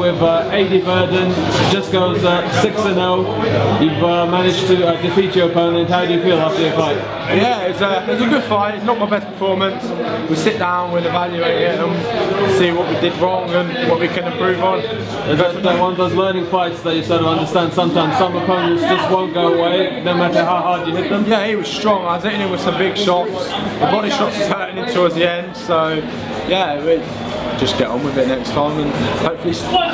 with Adi Verdon. Just goes 6-0. You've managed to defeat your opponent. How do you feel after your fight? Yeah, it was a good fight. It's not my best performance. We sit down, we'll evaluate it and see what we did wrong and what we can improve on. Is that one of those learning fights that you sort of understand sometimes some opponents just won't go away no matter how hard you hit them? Yeah, he was strong. I was hitting him with some big shots. The body shots was hurting him towards the end, so yeah, we just get on with it next time and hopefully stop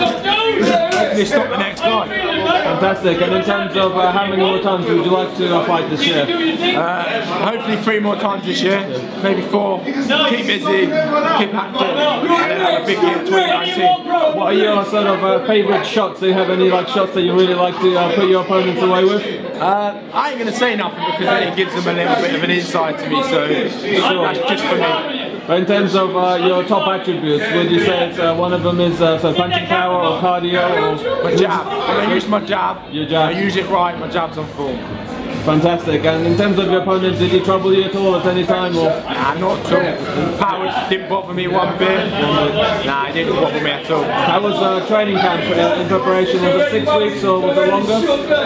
the next guy. Fantastic. And in terms of how many more times would you like to fight this year? Hopefully 3 more times this year, maybe 4. Keep busy, keep active, and then have a big year 2019. What are your sort of favourite shots? Do you have any shots that you really like to put your opponents away with? I ain't going to say nothing because then it gives them a little bit of an insight to me, so that's just for me. But in terms of your top attributes, would you say it's, one of them is punching power or cardio? Or my jab. I use my jab. Your jab. I use it right, my jab's on full. Fantastic. And in terms of your opponent, did he trouble you at all at any time? Or? Nah, not at all. Power didn't bother me one bit. Nah, it didn't bother me at all. How was training camp in preparation? Was it 6 weeks or was it longer?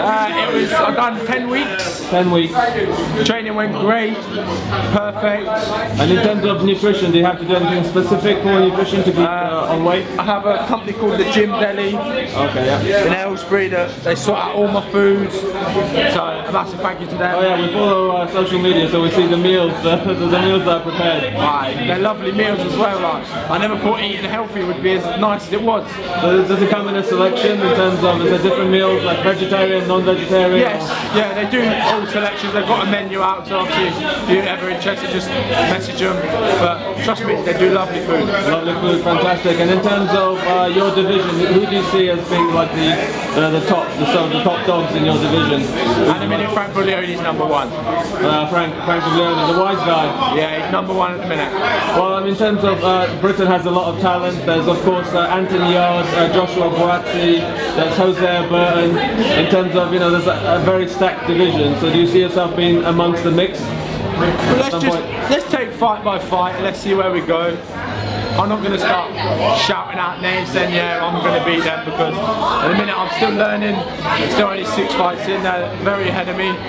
I've done 10 weeks. 10 weeks. Training went great, perfect. And in terms of nutrition, do you have to do anything specific for nutrition to keep on weight? I have a company called the Gym Deli. Okay, yeah. In Aylesbury that they sort out all my food. So a massive thank you to them. Oh yeah, we follow social media, so we see the meals, the meals that are prepared. Right, they're lovely meals as well. I never thought eating healthy would be as nice as it was. So does it come in a selection in terms of, is there different meals like vegetarian, non-vegetarian? Yes, yeah, they do all selections. They've got a menu out, so obviously if you're ever interested, just message them. But trust me, they do lovely food. Lovely food, fantastic. And in terms of your division, who do you see as being like the top dogs in your division? At the minute, Frank Buglioni's number 1. Frank Buglioni, the wise guy. Yeah, he's number 1 at the minute. Well, in terms of Britain has a lot of talent. There's of course Anthony Yarde, Joshua Buatsi, there's Jose Burton. In terms of, there's a very stacked division. So do you see yourself being amongst the mix? Well, let's take fight by fight and let's see where we go. I'm not going to start shouting out names saying yeah I'm going to beat them because at the minute I'm still learning. There's still only 6 fights in, they're very ahead of me.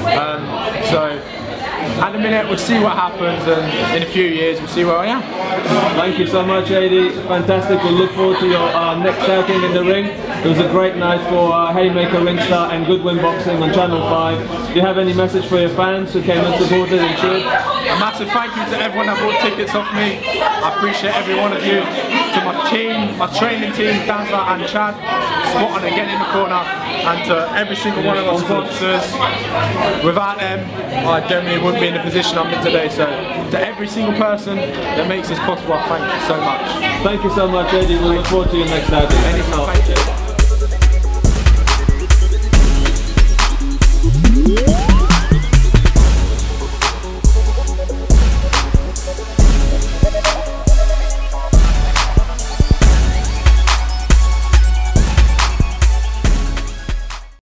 So at the minute we'll see what happens and in a few years we'll see where I am. Thank you so much, Adi. Fantastic. We look forward to your next outing in the ring. It was a great night for Haymaker, Ringstar and Goodwin Boxing on Channel 5. Do you have any message for your fans who came and supported and cheered? A massive thank you to everyone that bought tickets off me. I appreciate every one of you. To my team, my training team, Danza and Chad, spot on again in the corner, and to every single one of our sponsors. Without them, I generally wouldn't be in the position I'm in today. So to every single person that makes this possible, I thank you so much. Thank you so much, Adi. We look forward to your next outing. Anytime. Thank you.